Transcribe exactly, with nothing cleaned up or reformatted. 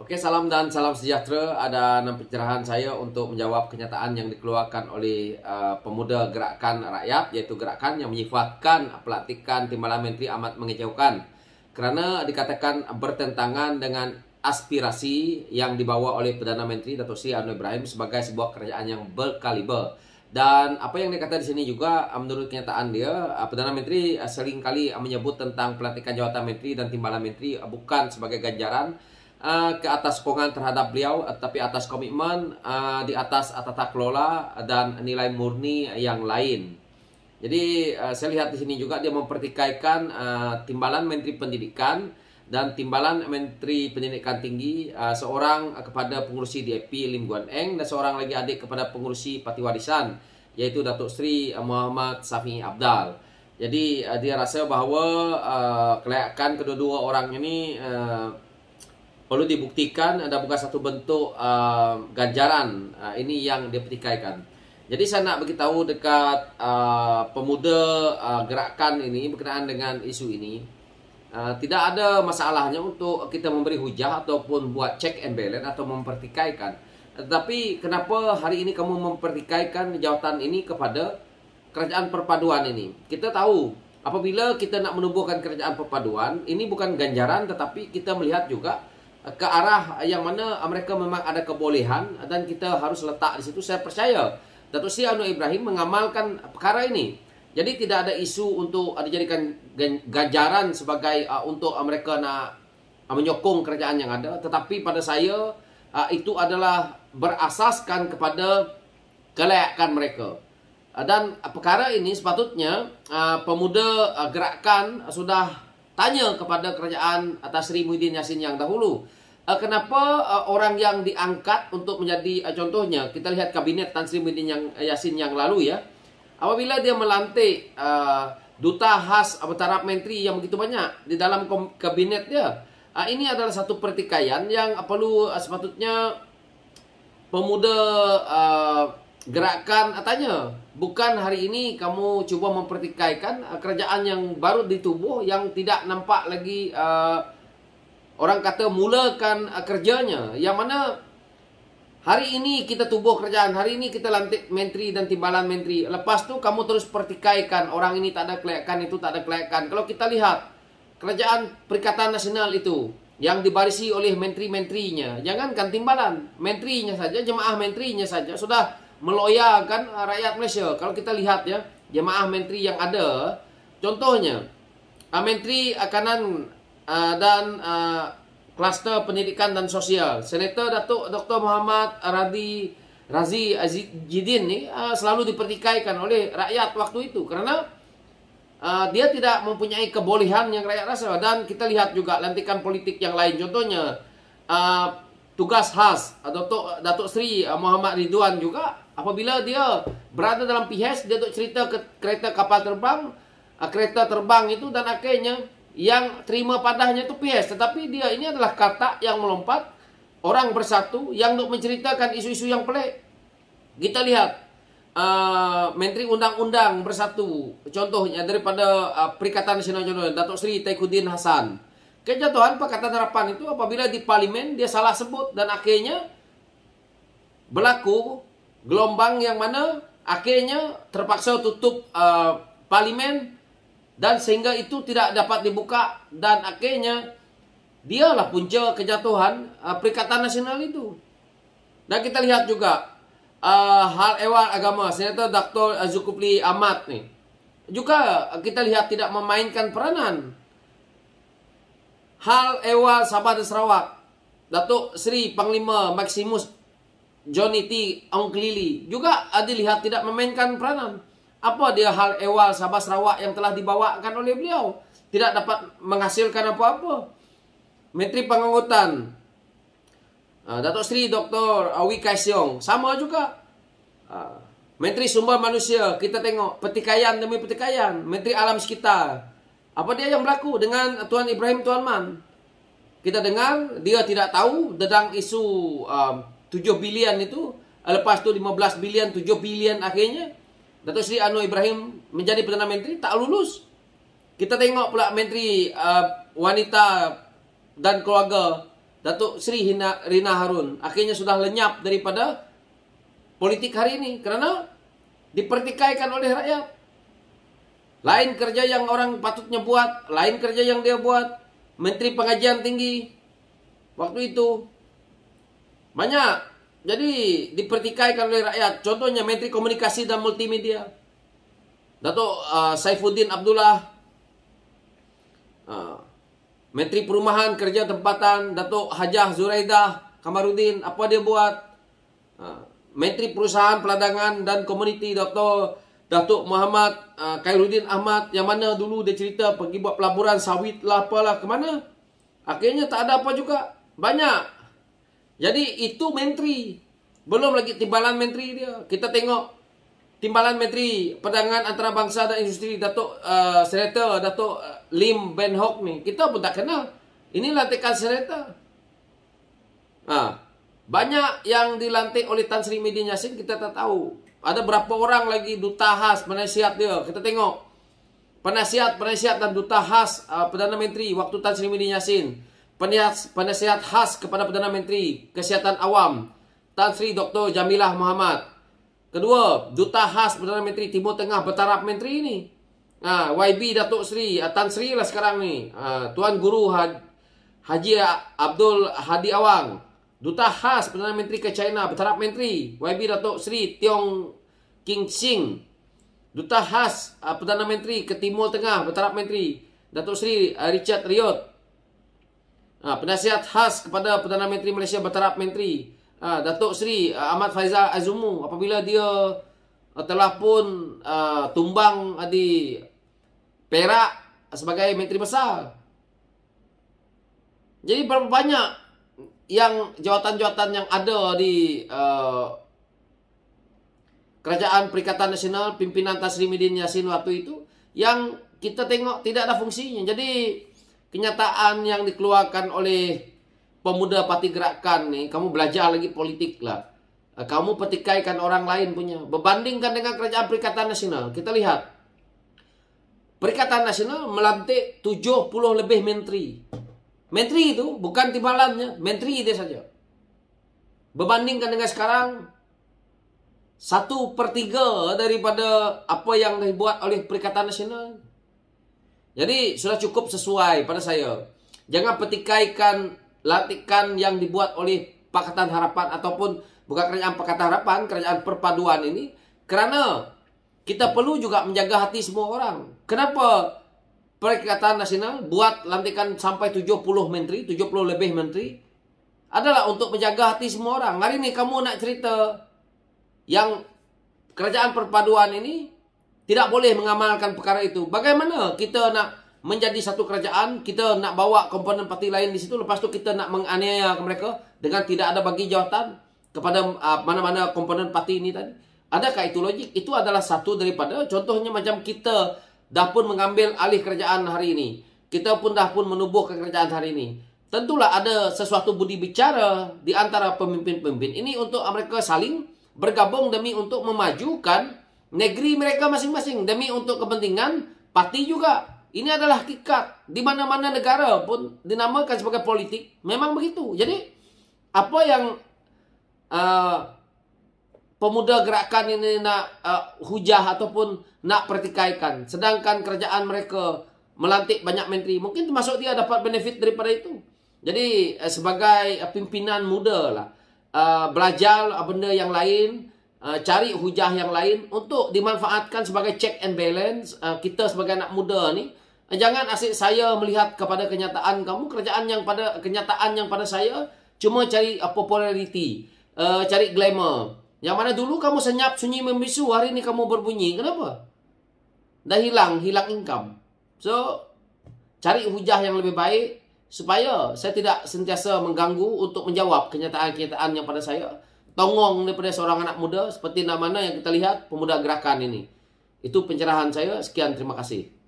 Oke, salam dan salam sejahtera. Ada enam pencerahan saya untuk menjawab kenyataan yang dikeluarkan oleh uh, pemuda Gerakan Rakyat, yaitu gerakan yang menyifatkan pelantikan Timbalan Menteri amat mengejaukan kerana dikatakan bertentangan dengan aspirasi yang dibawa oleh Perdana Menteri Datuk Seri Anwar Ibrahim sebagai sebuah kerajaan yang berkaliber. Dan apa yang dikatakan di sini juga, menurut kenyataan dia, Perdana Menteri seringkali menyebut tentang pelantikan jawatan menteri dan timbalan menteri bukan sebagai ganjaran Uh, ke atas sokongan terhadap beliau, uh, tapi atas komitmen, uh, di atas tata kelola dan nilai murni yang lain. Jadi uh, saya lihat di sini juga dia mempertikaikan uh, timbalan Menteri Pendidikan dan timbalan Menteri Pendidikan Tinggi, uh, seorang uh, kepada pengurusi D A P Lim Guan Eng dan seorang lagi adik kepada pengurusi Parti Warisan, yaitu Datuk Seri uh, Muhammad Safi Abdal. Jadi uh, dia rasa bahawa uh, kelayakan kedua-dua orang ini uh, perlu dibuktikan dan bukan satu bentuk uh, ganjaran. Uh, ini yang dia pertikaikan. Jadi saya nak beritahu dekat uh, pemuda uh, gerakan ini berkenaan dengan isu ini. Uh, tidak ada masalahnya untuk kita memberi hujah ataupun buat check and balance atau mempertikaikan. Tetapi kenapa hari ini kamu mempertikaikan jawatan ini kepada kerajaan perpaduan ini? Kita tahu apabila kita nak menubuhkan kerajaan perpaduan, ini bukan ganjaran tetapi kita melihat juga ke arah yang mana mereka memang ada kebolehan dan kita harus letak di situ. Saya percaya Datuk Seri Anwar Ibrahim mengamalkan perkara ini. Jadi tidak ada isu untuk dijadikan ganjaran sebagai uh, untuk mereka nak uh, menyokong kerajaan yang ada. Tetapi pada saya uh, itu adalah berasaskan kepada kelayakan mereka. Uh, dan uh, perkara ini sepatutnya uh, pemuda uh, gerakan uh, sudah tanya kepada kerajaan atas Seri Muhyiddin Yassin yang dahulu. Uh, kenapa uh, orang yang diangkat untuk menjadi uh, contohnya, kita lihat kabinet Tan Sri Muhyiddin yang, uh, Yassin yang lalu ya. Apabila dia melantik uh, duta khas bertaraf menteri yang begitu banyak di dalam kabinet dia. Uh, ini adalah satu pertikaian yang uh, perlu uh, sepatutnya pemuda uh, gerakan tanya. Bukan hari ini kamu cuba mempertikaikan uh, kerajaan yang baru ditubuh yang tidak nampak lagi uh, orang kata mulakan uh, kerjanya. Yang mana hari ini kita tubuh kerajaan, hari ini kita lantik menteri dan timbalan menteri. Lepas tu kamu terus pertikaikan orang ini tak ada kelayakan, itu tak ada kelayakan. Kalau kita lihat kerajaan Perikatan Nasional itu yang dibarisi oleh menteri-menterinya, jangankan timbalan, menterinya saja, jemaah menterinya saja sudah meloyakan rakyat Malaysia. Kalau kita lihat ya, jemaah menteri yang ada, contohnya Menteri Akanan uh, dan uh, Kluster Pendidikan dan Sosial, Senator Datuk Doktor Muhammad Radi Razi Azizidin ni uh, selalu dipertikaikan oleh rakyat waktu itu kerana uh, dia tidak mempunyai kebolehan yang rakyat rasa. Dan kita lihat juga lantikan politik yang lain, contohnya uh, tugas khas Datuk Datuk Seri Muhammad Ridwan juga. Apabila dia berada dalam P H, dia untuk cerita ke kereta kapal terbang, kereta terbang itu, dan akhirnya yang terima padahnya itu P H. Tetapi dia ini adalah kata yang melompat, orang bersatu yang untuk menceritakan isu-isu yang pelik. Kita lihat uh, Menteri Undang-Undang bersatu, contohnya daripada uh, Perikatan Nasional, contohnya Datuk Seri Taifuddin Hassan. Kejatuhan Pakatan Harapan itu apabila di parlimen dia salah sebut dan akhirnya berlaku gelombang yang mana akhirnya terpaksa tutup uh, parlimen dan sehingga itu tidak dapat dibuka dan akhirnya dialah punca kejatuhan uh, Perikatan Nasional itu. Dan kita lihat juga uh, hal ehwal agama, Senator Doktor Zulkifli Ahmad nih juga kita lihat tidak memainkan peranan. Hal ehwal Sabah dan Sarawak, Datuk Seri Panglima Maximus Johnny T. Ongklili juga dilihat tidak memainkan peranan. Apa dia hal ehwal Sabah Sarawak yang telah dibawakan oleh beliau? Tidak dapat menghasilkan apa-apa. Menteri Pengangkutan Datuk Seri Doktor Wee Kai Seong sama juga. Menteri Sumber Manusia, kita tengok pertikaian demi pertikaian. Menteri Alam Sekitar, apa dia yang berlaku dengan Tuan Ibrahim Tuan Man? Kita dengar dia tidak tahu tentang isu um, tujuh bilion itu, lepas tu lima belas bilion, tujuh bilion akhirnya Datuk Seri Anwar Ibrahim menjadi Perdana Menteri tak lulus. Kita tengok pula Menteri uh, Wanita dan Keluarga Datuk Sri Hina, Rina Harun akhirnya sudah lenyap daripada politik hari ini karena dipertikaikan oleh rakyat. Lain kerja yang orang patutnya buat, lain kerja yang dia buat. Menteri Pengajian Tinggi waktu itu banyak, jadi dipertikaikan oleh rakyat. Contohnya Menteri Komunikasi dan Multimedia Datuk uh, Saifuddin Abdullah, uh, Menteri Perumahan Kerja Tempatan Datuk Hajah Zuraidah Kamarudin, apa dia buat? uh, Menteri Perusahaan Peladangan dan Komuniti Datuk Datuk Muhammad uh, Khairuddin Ahmad, yang mana dulu dia cerita pergi buat pelaburan sawit lah apalah, kemana? Akhirnya tak ada apa juga. Banyak. Jadi itu menteri. Belum lagi timbalan menteri dia. Kita tengok timbalan Menteri Perdagangan Antarabangsa dan Industri Datuk uh, Senator Datuk uh, Lim Ben Hock ni. Kita pun tak kenal. Ini lantikan senator. Ah, banyak yang dilantik oleh Tan Sri Muhyiddin Yassin kita tak tahu. Ada berapa orang lagi duta khas, penasihat dia. Kita tengok. Penasihat, penasihat dan duta khas uh, Perdana Menteri waktu Tan Sri Muhyiddin Yassin. Penasihat, penasihat khas kepada Perdana Menteri Kesihatan Awam Tan Sri Doktor Jamilah Muhammad. Kedua, duta khas Perdana Menteri Timur Tengah bertaraf menteri ini. Uh, Y B Datuk Sri, uh, Tan Sri lah sekarang ni. Uh, Tuan Guru Had, Haji Abdul Hadi Awang. Duta khas Perdana Menteri ke China bertaraf menteri Y B Datuk Sri Tiong King Sing. Duta khas uh, Perdana Menteri ke Timur Tengah bertaraf menteri Datuk Sri uh, Richard Riot. Uh, penasihat khas kepada Perdana Menteri Malaysia bertaraf menteri uh, Datuk Sri uh, Ahmad Faizal Azumu, apabila dia uh, telah pun uh, tumbang uh, di Perak uh, sebagai menteri besar. Jadi berapa banyak yang jawatan-jawatan yang ada di uh, Kerajaan Perikatan Nasional pimpinan Tan Sri Muhyiddin Yassin waktu itu yang kita tengok tidak ada fungsinya. Jadi kenyataan yang dikeluarkan oleh pemuda Parti Gerakan ni, kamu belajar lagi politik lah. Uh, kamu petikaikan orang lain punya. Berbandingkan dengan Kerajaan Perikatan Nasional, kita lihat Perikatan Nasional melantik tujuh puluh lebih menteri. Menteri itu bukan timbalannya, menteri dia saja. Berbandingkan dengan sekarang, satu per tiga daripada apa yang dibuat oleh Perikatan Nasional. Jadi sudah cukup sesuai pada saya. Jangan petikaikan lantikan yang dibuat oleh Pakatan Harapan ataupun bukan Kerajaan Pakatan Harapan, Kerajaan Perpaduan ini. Kerana kita perlu juga menjaga hati semua orang. Kenapa Perikatan Nasional buat lantikan sampai tujuh puluh menteri, tujuh puluh lebih menteri? Adalah untuk menjaga hati semua orang. Hari ini kamu nak cerita yang Kerajaan Perpaduan ini tidak boleh mengamalkan perkara itu. Bagaimana kita nak menjadi satu kerajaan, kita nak bawa komponen parti lain di situ, lepas tu kita nak menganiaya mereka dengan tidak ada bagi jawatan kepada mana-mana uh, komponen parti ini tadi? Adakah itu logik? Itu adalah satu daripada contohnya macam kita dah pun mengambil alih kerajaan hari ini. Kita pun dah pun menubuhkan kerajaan hari ini. Tentulah ada sesuatu budi bicara di antara pemimpin-pemimpin ini untuk mereka saling bergabung demi untuk memajukan negeri mereka masing-masing. Demi untuk kepentingan parti juga. Ini adalah hakikat. Di mana-mana negara pun dinamakan sebagai politik. Memang begitu. Jadi, apa yang uh, pemuda gerakan ini nak uh, hujah ataupun nak pertikaikan, sedangkan kerajaan mereka melantik banyak menteri, mungkin termasuk dia dapat benefit daripada itu. Jadi uh, sebagai uh, pimpinan muda lah, uh, belajar uh, benda yang lain, uh, cari hujah yang lain untuk dimanfaatkan sebagai check and balance. Uh, kita sebagai anak muda ni, uh, jangan asyik saya melihat kepada kenyataan kamu, kerajaan yang pada kenyataan yang pada saya cuma cari uh, populariti, uh, cari glamour. Yang mana dulu kamu senyap sunyi membisu, hari ini kamu berbunyi. Kenapa? Dah hilang, hilang income. So, cari hujah yang lebih baik supaya saya tidak sentiasa mengganggu untuk menjawab kenyataan-kenyataan yang pada saya. Tongong daripada seorang anak muda seperti mana yang kita lihat pemuda gerakan ini. Itu pencerahan saya. Sekian, terima kasih.